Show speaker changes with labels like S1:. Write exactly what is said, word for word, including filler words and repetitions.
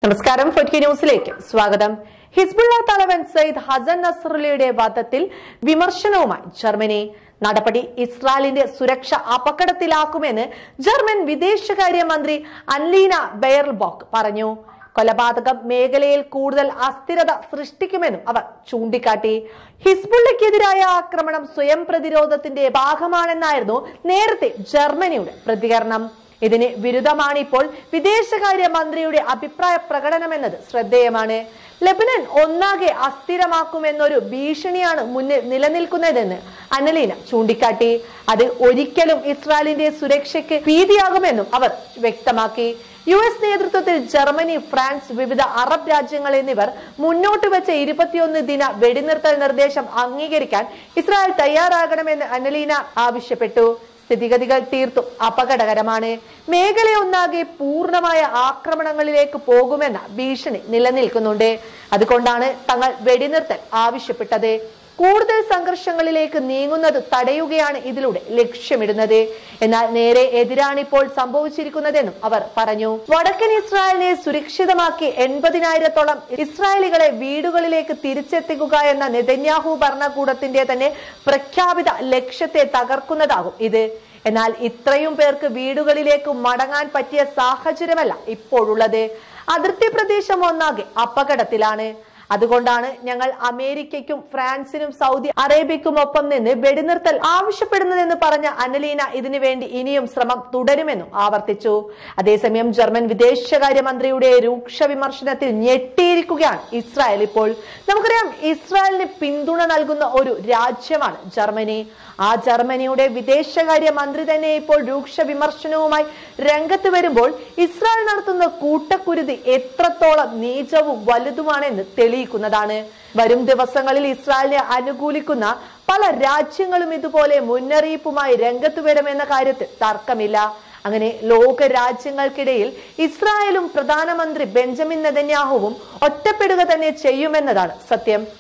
S1: നമസ്കാരം. ഫുട്കി ന്യൂസിലേക്ക് സ്വാഗതം. ഹിസ്ബുള്ള തലവൻ സയ്യിദ് ഹസൻ നസ്രല്ലയുടെ വധത്തിൽ വിമർശനവുമായി ജർമ്മനി. നടപടി ഇസ്രായേലിന്റെ സുരക്ഷ അപകടത്തിലാക്കുമെന്ന് ജർമ്മൻ വിദേശകാര്യ മന്ത്രി അന്നലീന ബെയർബോക്ക് പറഞ്ഞു. കൊലപാതകം മേഖലയിൽ കൂടുതൽ അസ്ഥിരത സൃഷ്ടിക്കുമെന്നും അവർ ചൂണ്ടിക്കാട്ടി. ഹിസ്ബുള്ളക്കെതിരായ ആക്രമണം സ്വയം പ്രതിരോധത്തിന്റെ ഭാഗമാണെന്നായിരുന്നു നേരത്തെ ജർമ്മനിയുടെ പ്രതികരണം. ഇതിന് വിരുദ്ധമാണ് ഇപ്പോൾ വിദേശകാര്യ മന്ത്രിയുടെ അഭിപ്രായ പ്രകടനമെന്നത് ശ്രദ്ധേയമാണ്. ലെബനൻ ഒന്നാകെ അസ്ഥിരമാക്കുമെന്നൊരു ഭീഷണിയാണ് മുന്നിൽ നിലനിൽക്കുന്നതെന്ന് അന്നലീന ചൂണ്ടിക്കാട്ടി. അത് ഒരിക്കലും ഇസ്രായേലിന്റെ സുരക്ഷയ്ക്ക് ഭീതിയാകുമെന്നും അവർ വ്യക്തമാക്കി. യു എസ് നേതൃത്വത്തിൽ ജർമ്മനി, ഫ്രാൻസ്, വിവിധ അറബ് രാജ്യങ്ങൾ എന്നിവർ മുന്നോട്ട് വെച്ച ഇരുപത്തിയൊന്ന് ദിന വെടിനിർത്തൽ നിർദ്ദേശം അംഗീകരിക്കാൻ ഇസ്രായേൽ തയ്യാറാകണമെന്ന് അന്നലീന ആവശ്യപ്പെട്ടു. സ്ഥിതിഗതികൾ തീർത്തും അപകടകരമാണ്. മേഖലയൊന്നാകെ പൂർണ്ണമായ ആക്രമണങ്ങളിലേക്ക് പോകുമെന്ന ഭീഷണി നിലനിൽക്കുന്നുണ്ട്. അതുകൊണ്ടാണ് തങ്ങൾ വെടിനിർത്തൽ ആവശ്യപ്പെട്ടത്. കൂടുതൽ സംഘർഷങ്ങളിലേക്ക് നീങ്ങുന്നത് തടയുകയാണ് ഇതിലൂടെ ലക്ഷ്യമിടുന്നത്. എന്നാൽ നേരെ എതിരാണ് ഇപ്പോൾ സംഭവിച്ചിരിക്കുന്നതെന്നും അവർ പറഞ്ഞു. വടക്കൻ ഇസ്രായേലിനെ സുരക്ഷിതമാക്കി എൺപതിനായിരത്തോളം ഇസ്രായേലികളെ വീടുകളിലേക്ക് തിരിച്ചെത്തിക്കുക എന്ന നെതന്യാഹു ഭരണകൂടത്തിന്റെ തന്നെ പ്രഖ്യാപിത ലക്ഷ്യത്തെ തകർക്കുന്നതാകും ഇത്. എന്നാൽ ഇത്രയും പേർക്ക് വീടുകളിലേക്ക് മടങ്ങാൻ പറ്റിയ സാഹചര്യമല്ല ഇപ്പോഴുള്ളത്. അതിർത്തി പ്രദേശം ഒന്നാകെ അപകടത്തിലാണ്. അതുകൊണ്ടാണ് ഞങ്ങൾ അമേരിക്കയ്ക്കും ഫ്രാൻസിനും സൗദി അറേബ്യക്കും ഒപ്പം നിന്ന് വെടിനിർത്തൽ ആവശ്യപ്പെടുന്നതെന്ന് പറഞ്ഞ അന്നലീന ഇതിനു വേണ്ടി ഇനിയും ശ്രമം തുടരുമെന്നും ആവർത്തിച്ചു. അതേസമയം ജർമ്മൻ വിദേശകാര്യ മന്ത്രിയുടെ രൂക്ഷ വിമർശനത്തിൽ ഞെട്ടിയിരിക്കുകയാണ് ഇസ്രായേൽ ഇപ്പോൾ. നമുക്കറിയാം, ഇസ്രായേലിന് പിന്തുണ നൽകുന്ന ഒരു രാജ്യമാണ് ജർമ്മനി. ആ ജർമ്മനിയുടെ വിദേശകാര്യ മന്ത്രി തന്നെ ഇപ്പോൾ രൂക്ഷ വിമർശനവുമായി രംഗത്ത് വരുമ്പോൾ ഇസ്രായേൽ നടത്തുന്ന കൂട്ടക്കുരുതി എത്രത്തോളം നീചവും വലുതുമാണെന്ന് തെളിയിക്കുന്നതാണ്. വരും ദിവസങ്ങളിൽ ഇസ്രായേലിനെ അനുകൂലിക്കുന്ന പല രാജ്യങ്ങളും ഇതുപോലെ മുന്നറിയിപ്പുമായി രംഗത്ത് വരുമെന്ന കാര്യത്തിൽ തർക്കമില്ല. അങ്ങനെ ലോക രാജ്യങ്ങൾക്കിടയിൽ ഇസ്രായേലും പ്രധാനമന്ത്രി ബെഞ്ചമിൻ നെതന്യാഹുവും ഒറ്റപ്പെടുക തന്നെ ചെയ്യുമെന്നതാണ് സത്യം.